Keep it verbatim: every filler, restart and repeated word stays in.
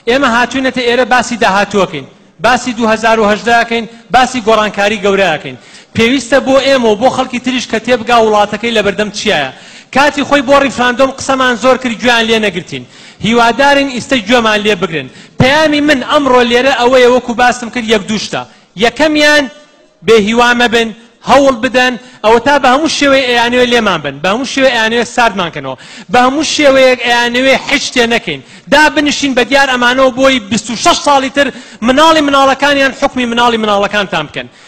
ئێمە هاتوونەتە ئێرە باسی داهاتووەکەین، باسی دوو هەزار و هەژدەکەین، باسی گۆڕانکاری گەورەکەین. پێویستە بۆ ئێمە و بۆ خەڵکی تریش کە تێبگا وڵاتەکەی لە بەردەم چیایە. کاتی خۆی بۆ ڕیفراندۆم قسەمان زۆر کرد، گوێیان لێ نەگرتین. هیوادارین ئیستا گوێمان لێ بگرن. پەیامی من ئەمڕۆ لێرە ئەوەیە وەکو باسم کرد یەک دووشتە. یەکەمیان بێهیوا مەبن، هەوڵ بدەن ئەوە تا بە هەموو شێوەیە ئەیانوێ لێمان بن، بە هەموو شێوەیە ئەیانوێ ساردمانکەنەوە، بە هەموو شێوەیەک ئەیانوێ هیچ تێ نەکەین. دا بنشین بە دیار ئەمانەوە بۆی بیست و شەش ساڵی تر مناڵی مناڵەکانیان حکمی مناڵی مناڵەکانتان بکەن.